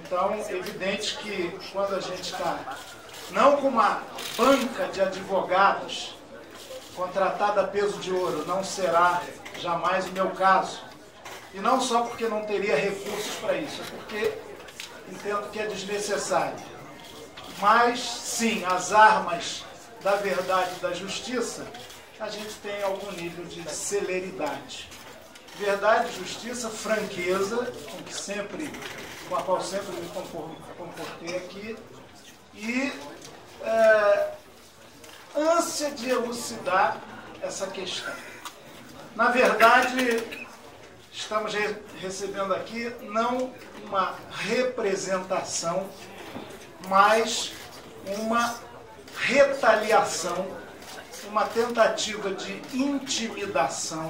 Então, é evidente que quando a gente está não com uma banca de advogados contratada a peso de ouro, não será jamais o meu caso. E não só porque não teria recursos para isso, é porque entendo que é desnecessário. Mas, sim, as armas da verdade e da justiça, a gente tem algum nível de celeridade. Verdade, justiça, franqueza, com a qual sempre me comportei aqui, e ânsia de elucidar essa questão. Na verdade, estamos recebendo aqui não uma representação, mas uma retaliação, uma tentativa de intimidação,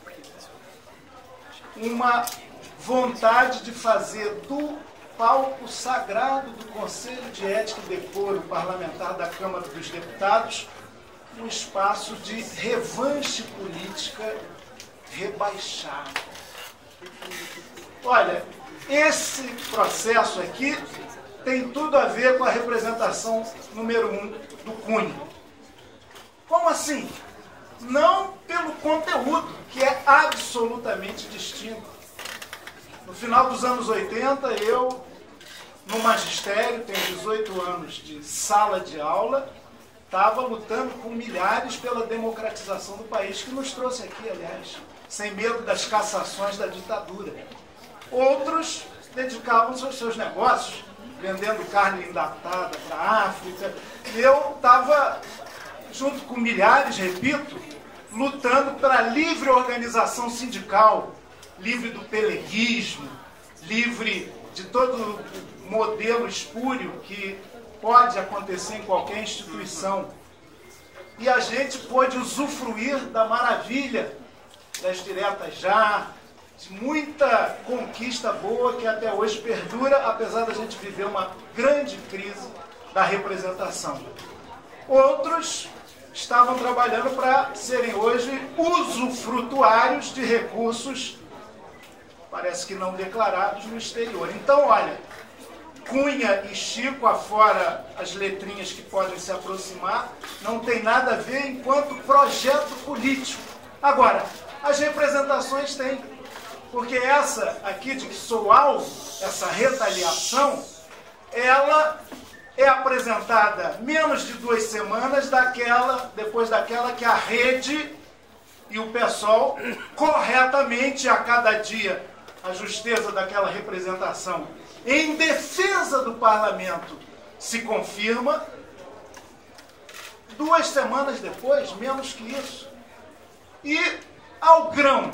uma vontade de fazer do palco sagrado do Conselho de Ética e Decoro Parlamentar da Câmara dos Deputados um espaço de revanche política rebaixado. Olha, esse processo aqui tem tudo a ver com a representação número 1 do Cunha. Como assim? Não pelo conteúdo, que é absolutamente distinto. No final dos anos 80, eu, no magistério, tenho 18 anos de sala de aula, estava lutando com milhares pela democratização do país, que nos trouxe aqui, aliás, sem medo das cassações da ditadura. Outros dedicavam-se aos seus negócios, vendendo carne enlatada para a África. Eu estava, junto com milhares, repito, lutando pela livre organização sindical, livre do peleguismo, livre de todo modelo espúrio que pode acontecer em qualquer instituição. E a gente pôde usufruir da maravilha das diretas já, de muita conquista boa que até hoje perdura, apesar da gente viver uma grande crise da representação. Outros estavam trabalhando para serem hoje usufrutuários de recursos, parece que não declarados, no exterior. Então, olha, Cunha e Chico, afora as letrinhas que podem se aproximar, não tem nada a ver enquanto projeto político. Agora, as representações têm, porque essa aqui de que sou alvo, essa retaliação, ela é apresentada menos de 2 semanas depois daquela que a Rede e o PSOL, corretamente a cada dia, a justeza daquela representação em defesa do parlamento se confirma. 2 semanas depois, menos que isso. E ao grão,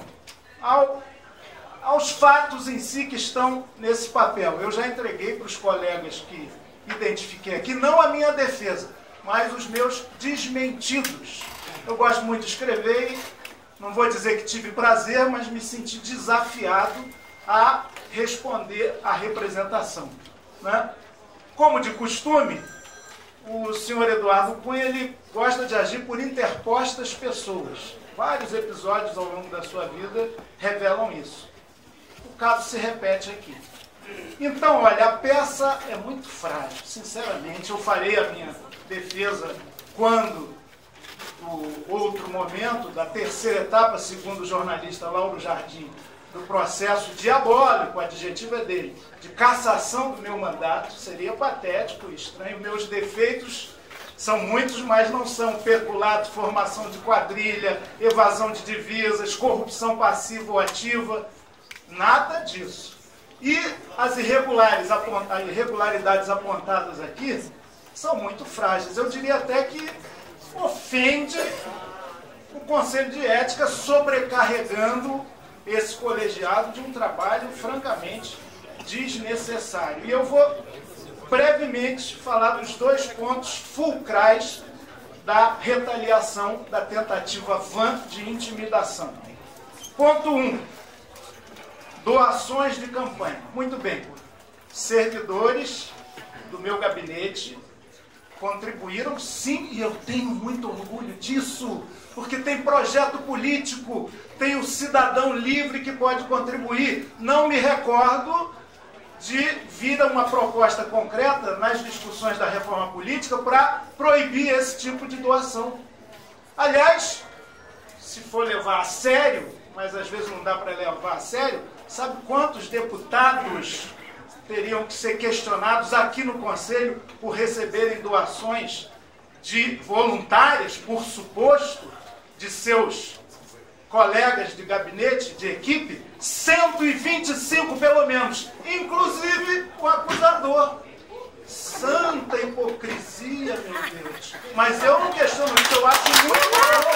aos fatos em si que estão nesse papel. Eu já entreguei para os colegas que identifiquei aqui, não a minha defesa, mas os meus desmentidos. Eu gosto muito de escrever e não vou dizer que tive prazer, mas me senti desafiado a responder à representação, né? Como de costume, o senhor Eduardo Cunha, ele gosta de agir por interpostas pessoas. Vários episódios ao longo da sua vida revelam isso. O caso se repete aqui. Então, olha, a peça é muito frágil, sinceramente. Eu farei a minha defesa quando, no outro momento, da terceira etapa, segundo o jornalista Lauro Jardim, do processo diabólico, o adjetivo é dele, de cassação do meu mandato, seria patético, estranho. Meus defeitos são muitos, mas não são peculato, formação de quadrilha, evasão de divisas, corrupção passiva ou ativa, nada disso. E as irregularidades apontadas aqui são muito frágeis. Eu diria até que ofende o Conselho de Ética, sobrecarregando esse colegiado de um trabalho francamente desnecessário. E eu vou brevemente falar dos 2 pontos fulcrais da retaliação, da tentativa vã de intimidação. Ponto 1. Doações de campanha. Muito bem. Servidores do meu gabinete contribuíram, sim, e eu tenho muito orgulho disso, porque tem projeto político, tem o cidadão livre que pode contribuir. Não me recordo de vir a uma proposta concreta nas discussões da reforma política para proibir esse tipo de doação. Aliás, se for levar a sério, mas às vezes não dá para levar a sério, sabe quantos deputados teriam que ser questionados aqui no Conselho por receberem doações voluntárias, por suposto, de seus colegas de gabinete, de equipe? 125 pelo menos, inclusive o acusador. Santa hipocrisia, meu Deus. Mas eu não questiono isso, eu acho muito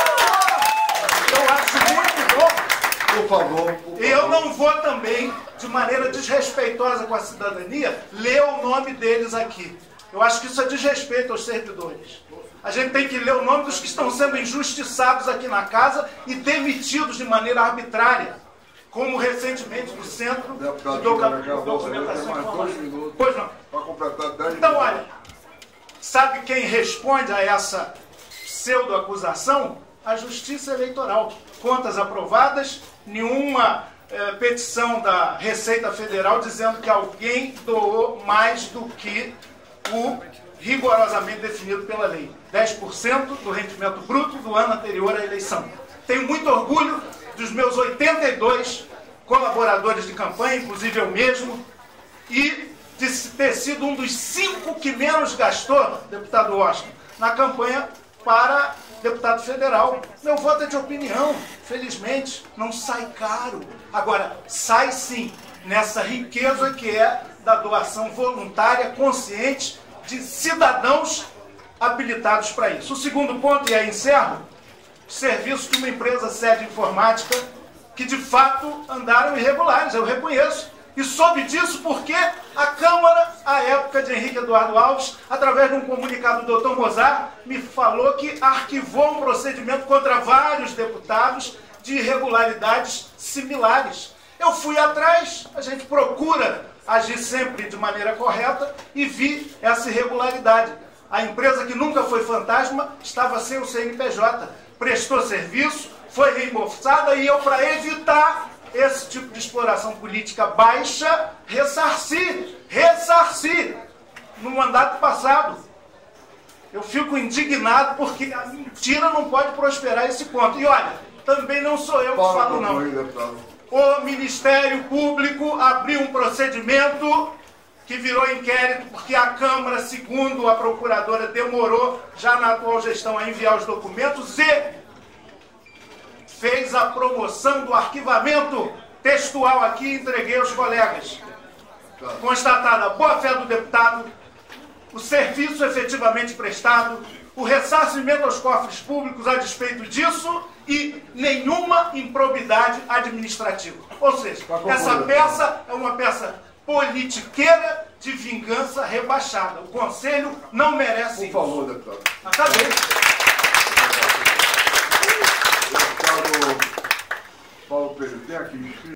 bom. Eu acho muito bom. Por favor. Eu não vou também, de maneira desrespeitosa com a cidadania, ler o nome deles aqui. Eu acho que isso é desrespeito aos servidores. A gente tem que ler o nome dos que estão sendo injustiçados aqui na casa e demitidos de maneira arbitrária, como recentemente do Centro de Documentação e Informação. Pois não. Para completar 10 Então, olha, sabe quem responde a essa pseudo-acusação? A Justiça Eleitoral. Contas aprovadas, nenhuma petição da Receita Federal dizendo que alguém doou mais do que o rigorosamente definido pela lei. 10% do rendimento bruto do ano anterior à eleição. Tenho muito orgulho dos meus 82 colaboradores de campanha, inclusive eu mesmo, e de ter sido um dos 5 que menos gastou, deputado Washington, na campanha para deputado federal. Meu voto é de opinião, felizmente, não sai caro. Agora, sai sim nessa riqueza que é da doação voluntária, consciente, de cidadãos habilitados para isso. O segundo ponto, e aí encerro, serviço de uma empresa sede informática que de fato andaram irregulares, eu reconheço. E soube disso porque a Câmara, à época de Henrique Eduardo Alves, através de um comunicado do Dr. Mozart, me falou que arquivou um procedimento contra vários deputados de irregularidades similares. Eu fui atrás, a gente procura agir sempre de maneira correta e vi essa irregularidade. A empresa, que nunca foi fantasma, estava sem o CNPJ, prestou serviço, foi reembolsada e eu, para evitar esse tipo de exploração política baixa, ressarci no mandato passado. Eu fico indignado porque a mentira não pode prosperar esse ponto. E olha, também não sou eu que falo, não. O Ministério Público abriu um procedimento que virou inquérito porque a Câmara, segundo a procuradora, demorou já na atual gestão a enviar os documentos e fez a promoção do arquivamento textual aqui e entreguei aos colegas. Constatada a boa-fé do deputado, o serviço efetivamente prestado, o ressarcimento aos cofres públicos a despeito disso e nenhuma improbidade administrativa. Ou seja, essa peça é uma peça politiqueira de vingança rebaixada. O Conselho não merece isso. Por favor, deputado. Acabei. Deputado Paulo Pedro, tem aqui.